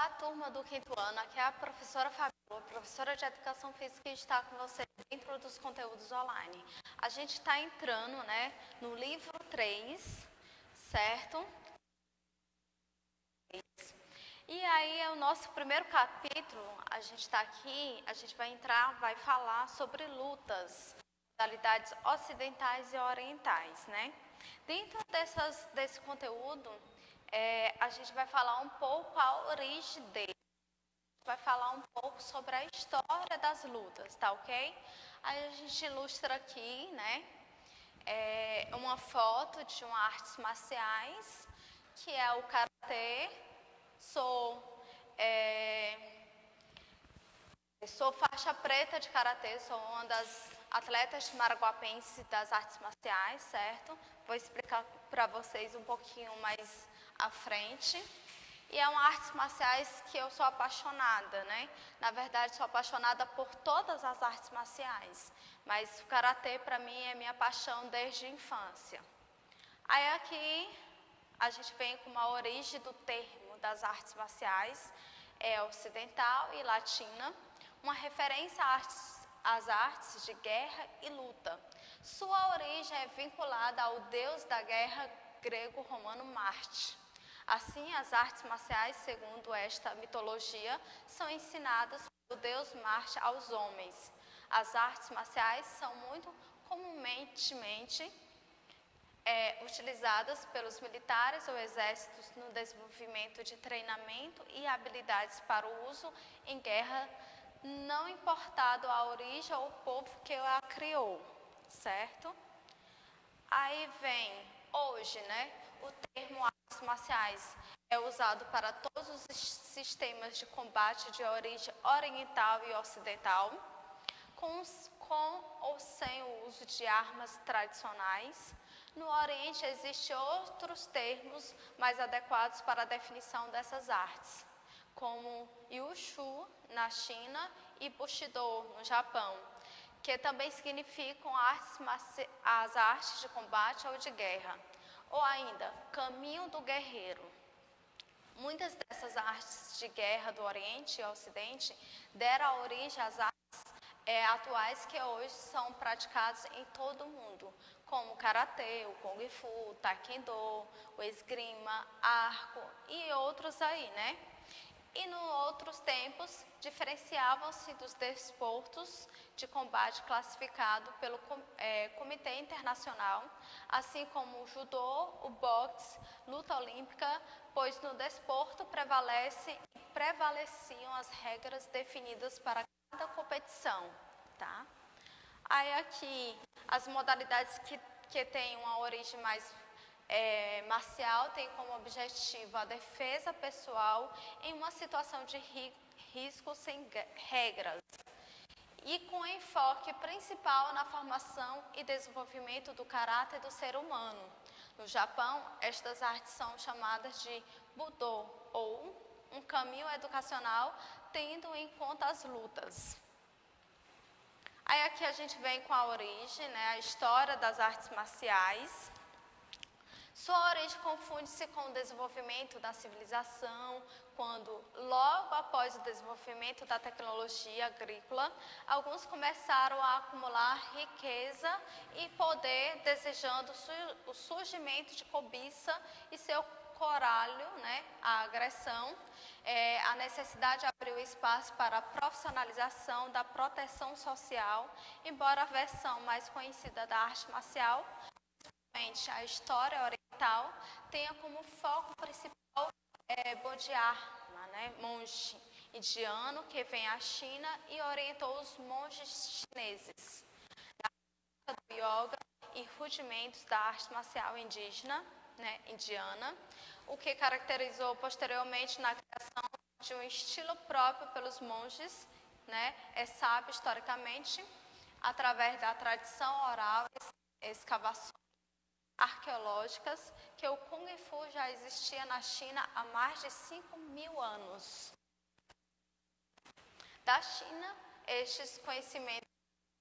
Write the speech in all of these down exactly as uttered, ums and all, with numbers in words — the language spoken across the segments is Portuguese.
Olá, turma do quinto ano, aqui é a professora Fabiola, professora de Educação Física, e está com vocês dentro dos conteúdos online. A gente está entrando, né, no livro três, certo? E aí, é o nosso primeiro capítulo, a gente está aqui, a gente vai entrar, vai falar sobre lutas, modalidades ocidentais e orientais, né? Dentro dessas, desse conteúdo, É, a gente vai falar um pouco a origem dele, vai falar um pouco sobre a história das lutas, tá ok? Aí a gente ilustra aqui, né, é, uma foto de uma artes marciais, que é o karatê. Sou, é, sou faixa preta de karatê, sou uma das atletas maragoapenses das artes marciais, certo? Vou explicar para vocês um pouquinho mais à frente. E é uma artes marciais que eu sou apaixonada, né? Na verdade, sou apaixonada por todas as artes marciais, mas o karatê para mim é minha paixão desde a infância. Aí aqui a gente vem com uma origem do termo das artes marciais, é ocidental e latina, uma referência às artes, às artes de guerra e luta. Sua origem é vinculada ao deus da guerra grego-romano Marte. Assim, as artes marciais, segundo esta mitologia, são ensinadas pelo deus Marte aos homens. As artes marciais são muito comumente é, utilizadas pelos militares ou exércitos no desenvolvimento de treinamento e habilidades para o uso em guerra, não importado a origem ou o povo que a criou, certo? Aí vem, hoje, né, o termo artes marciais é usado para todos os sistemas de combate de origem oriental e ocidental, com, com ou sem o uso de armas tradicionais. No Oriente existem outros termos mais adequados para a definição dessas artes, como Wushu na China e Bushido no Japão, que também significam artes, as artes de combate ou de guerra, ou ainda, caminho do guerreiro. Muitas dessas artes de guerra do Oriente e Ocidente deram origem às artes é, atuais que hoje são praticadas em todo o mundo, como o karatê, o kung fu, o taekwondo, o esgrima, arco e outros aí, né? E em outros tempos, diferenciavam-se dos desportos de combate classificado pelo é, Comitê Internacional, assim como o judô, o boxe, luta olímpica, pois no desporto prevalece, prevaleciam as regras definidas para cada competição, tá? Aí aqui, as modalidades que, que têm uma origem mais É, marcial tem como objetivo a defesa pessoal em uma situação de ri, risco sem regras e com enfoque principal na formação e desenvolvimento do caráter do ser humano. No Japão, estas artes são chamadas de Budo, ou um caminho educacional tendo em conta as lutas. Aí aqui a gente vem com a origem, né, a história das artes marciais. Sua origem confunde-se com o desenvolvimento da civilização, quando, logo após o desenvolvimento da tecnologia agrícola, alguns começaram a acumular riqueza e poder, desejando o surgimento de cobiça e seu coralho, né, a agressão. É, a necessidade abriu espaço para a profissionalização da proteção social, embora a versão mais conhecida da arte marcial, a história oriental, tenha como foco principal é, Bodhidharma, né, monge indiano que vem à China e orientou os monges chineses na prática do yoga e rudimentos da arte marcial indígena, né, indiana, o que caracterizou posteriormente na criação de um estilo próprio pelos monges, né, é sábio historicamente, através da tradição oral, escavações arqueológicas, que o Kung Fu já existia na China há mais de cinco mil anos. Da China, estes conhecimentos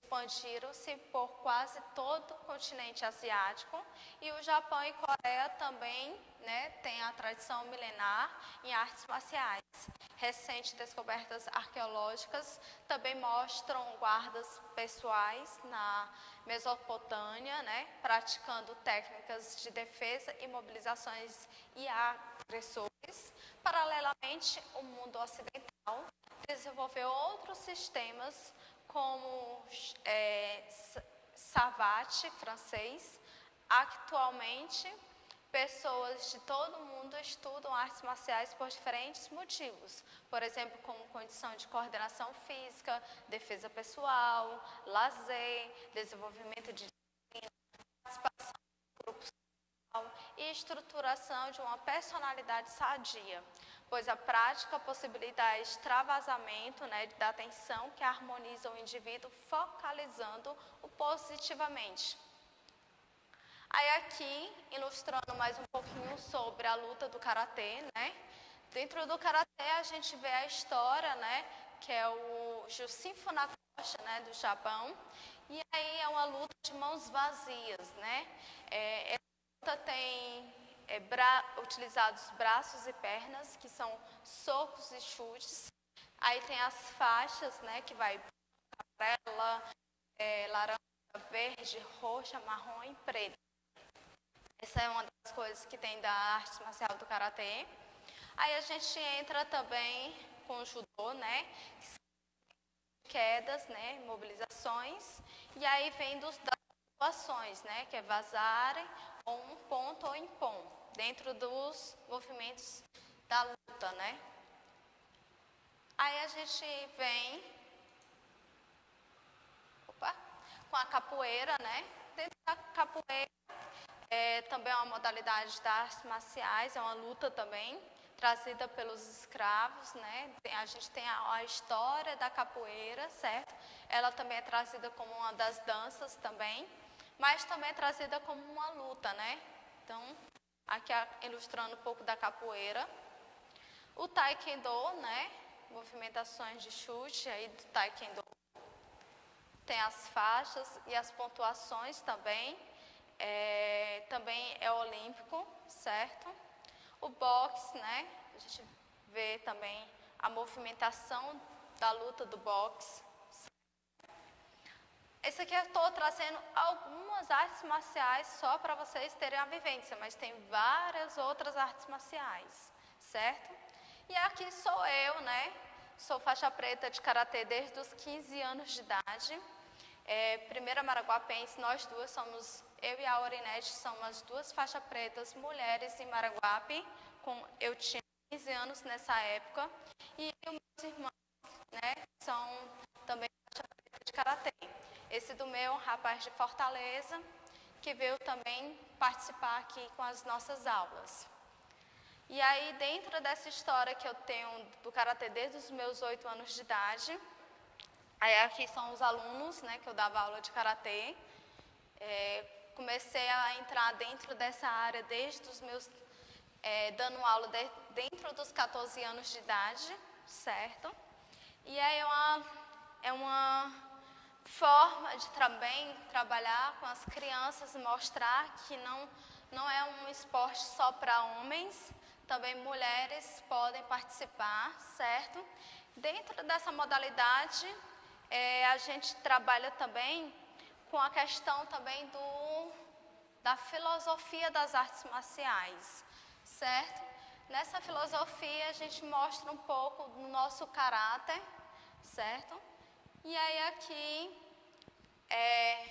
expandiram-se por quase todo o continente asiático e o Japão e Coreia também, né, têm a tradição milenar em artes marciais. Recentes descobertas arqueológicas também mostram guardas pessoais na Mesopotâmia, né, praticando técnicas de defesa, imobilizações e agressores. Paralelamente, o mundo ocidental desenvolveu outros sistemas como é, savate francês. Atualmente, pessoas de todo o mundo estudam artes marciais por diferentes motivos. Por exemplo, como condição de coordenação física, defesa pessoal, lazer, desenvolvimento de disciplina, participação em grupos e estruturação de uma personalidade sadia, pois a prática possibilita extravasamento, né, da atenção que harmoniza o indivíduo, focalizando-o positivamente. Aí aqui, ilustrando mais um pouquinho sobre a luta do Karatê, né? Dentro do Karatê a gente vê a história, né, que é o Jushin Funakoshi, né, do Japão, e aí é uma luta de mãos vazias, né? É, essa luta tem é, bra utilizados braços e pernas, que são socos e chutes. Aí tem as faixas, né, que vai amarela, é, laranja, verde, roxa, marrom e preta. Essa é uma das coisas que tem da arte marcial do Karatê. Aí a gente entra também com o judô, né? Quedas, né? Mobilizações. E aí vem dos, das situações, né? Que é vazarem, ou um ponto ou impom, dentro dos movimentos da luta, né? Aí a gente vem opa, com a capoeira, né? Dentro da capoeira, É, também é uma modalidade das artes marciais, é uma luta também, trazida pelos escravos, né? Tem, a gente tem a, a história da capoeira, certo? Ela também é trazida como uma das danças também, mas também é trazida como uma luta, né? Então, aqui ilustrando um pouco da capoeira. O taekwondo, né? Movimentações de chute aí do taekwondo. Tem as faixas e as pontuações também. É, também é olímpico, certo? O boxe, né? A gente vê também a movimentação da luta do boxe. Esse aqui eu estou trazendo algumas artes marciais só para vocês terem a vivência, mas tem várias outras artes marciais, certo? E aqui sou eu, né? Sou faixa preta de Karatê desde os quinze anos de idade. É, primeira Maraguapense, nós duas somos, eu e a Aurinete, somos as duas faixas pretas mulheres em Maraguape, com, eu tinha quinze anos nessa época, e os meus irmãos, né, são também faixa preta de Karatê. Esse do meu, um rapaz de Fortaleza, que veio também participar aqui com as nossas aulas. E aí, dentro dessa história que eu tenho do Karatê desde os meus oito anos de idade, aí aqui são os alunos, né, que eu dava aula de Karatê. É, comecei a entrar dentro dessa área desde os meus, é, dando aula de, dentro dos quatorze anos de idade, certo? E aí é uma, é uma forma de também trabalhar com as crianças, mostrar que não, não é um esporte só para homens, também mulheres podem participar, certo? Dentro dessa modalidade, É, a gente trabalha também com a questão também do, da filosofia das artes marciais, certo? Nessa filosofia a gente mostra um pouco do nosso caráter, certo? E aí aqui, é,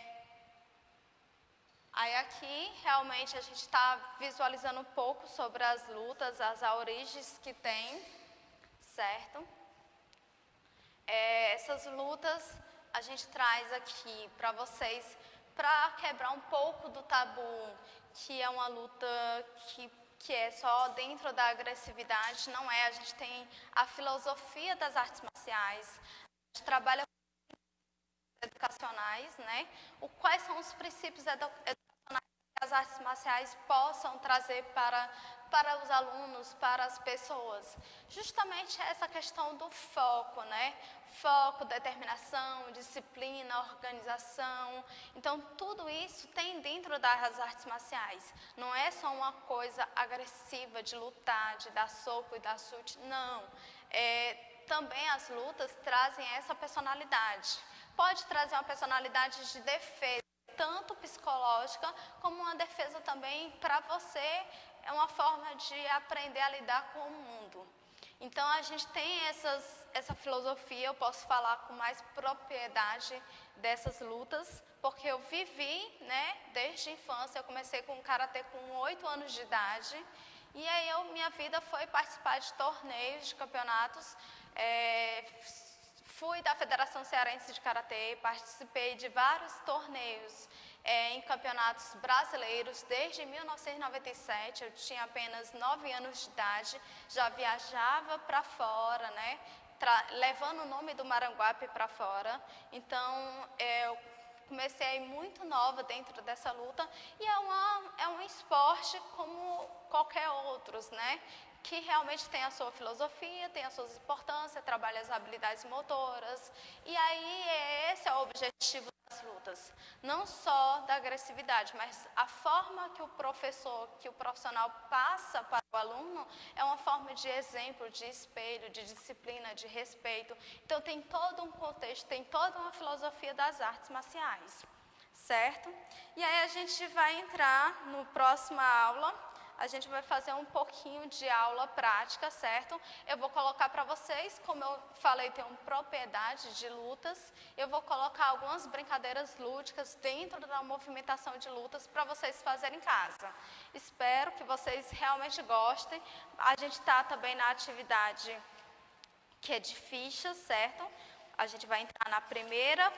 aí aqui realmente a gente está visualizando um pouco sobre as lutas, as origens que tem, certo? É, essas lutas a gente traz aqui para vocês, para quebrar um pouco do tabu, que é uma luta que, que é só dentro da agressividade, não é. A gente tem a filosofia das artes marciais, a gente trabalha com educacionais, né? O, quais são os princípios edu educacionais que as as artes marciais possam trazer para, para os alunos, para as pessoas. Justamente essa questão do foco, né? Foco, determinação, disciplina, organização. Então, tudo isso tem dentro das artes marciais. Não é só uma coisa agressiva de lutar, de dar soco e dar chute, não. É, também as lutas trazem essa personalidade. Pode trazer uma personalidade de defesa, tanto psicológica como uma defesa também para você. É uma forma de aprender a lidar com o mundo. Então, a gente tem essas, essa filosofia, eu posso falar com mais propriedade dessas lutas, porque eu vivi, né, desde a infância. Eu comecei com karatê com oito anos de idade, e aí eu, minha vida foi participar de torneios, de campeonatos. É, fui da Federação Cearense de Karatê, participei de vários torneios é, em campeonatos brasileiros desde mil novecentos e noventa e sete. Eu tinha apenas nove anos de idade, já viajava para fora, né, levando o nome do Maranguape para fora. Então, é, eu comecei muito nova dentro dessa luta, e é, uma, é um esporte como qualquer outros, né? Que realmente tem a sua filosofia, tem as suas importâncias, trabalha as habilidades motoras, e aí esse é o objetivo das lutas. Não só da agressividade, mas a forma que o professor, que o profissional passa para o aluno é uma forma de exemplo, de espelho, de disciplina, de respeito. Então tem todo um contexto, tem toda uma filosofia das artes marciais, certo? E aí a gente vai entrar no próxima aula. A gente vai fazer um pouquinho de aula prática, certo? Eu vou colocar para vocês, como eu falei, tem uma propriedade de lutas. Eu vou colocar algumas brincadeiras lúdicas dentro da movimentação de lutas para vocês fazerem em casa. Espero que vocês realmente gostem. A gente está também na atividade que é de ficha, certo? A gente vai entrar na primeira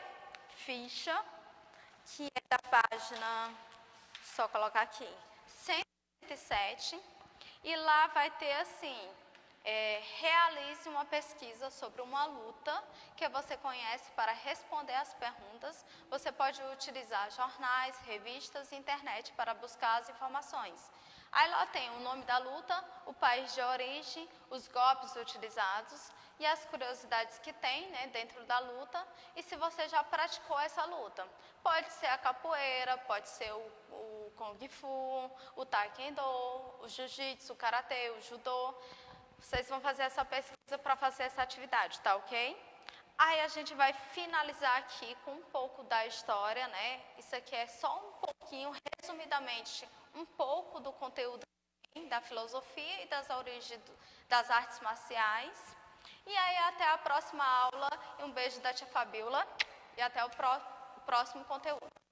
ficha, que é da página, só colocar aqui, cento e sete, e lá vai ter assim, é, realize uma pesquisa sobre uma luta que você conhece para responder as perguntas. Você pode utilizar jornais, revistas e internet para buscar as informações. Aí lá tem o nome da luta, o país de origem, os golpes utilizados e as curiosidades que tem, né, dentro da luta, e se você já praticou essa luta. Pode ser a capoeira, pode ser o, o Kung Fu, o Taekwondo, o Jiu-Jitsu, o Karatê, o Judô. Vocês vão fazer essa pesquisa para fazer essa atividade, tá ok? Aí a gente vai finalizar aqui com um pouco da história, né? Isso aqui é só um pouquinho, resumidamente, um pouco do conteúdo da filosofia e das origens das artes marciais. E aí até a próxima aula, e um beijo da tia Fabiola, e até o, pró o próximo conteúdo.